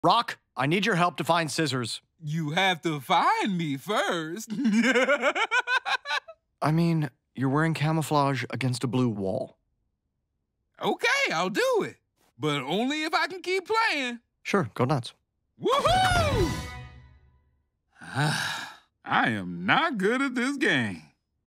Rock, I need your help to find scissors. You have to find me first. I mean, you're wearing camouflage against a blue wall. Okay, I'll do it. But only if I can keep playing. Sure, go nuts. Woohoo! I am not good at this game.